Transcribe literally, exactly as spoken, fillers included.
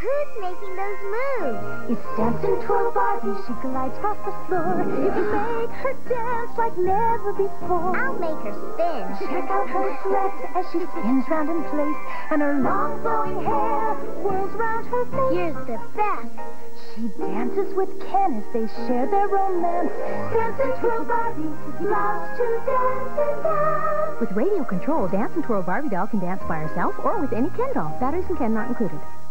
Who's making those moves? It's Dance and Twirl Barbie. She glides across the floor. If you make her dance like never before, I'll make her spin. check out her dress as she spins round in place, and her long flowing hair whirls round her face. Here's the best. She dances with Ken as they share their romance. Dance and Twirl Barbie loves to dance and dance. With radio control, Dance and Twirl Barbie doll can dance by herself or with any Ken doll. Batteries and Ken not included.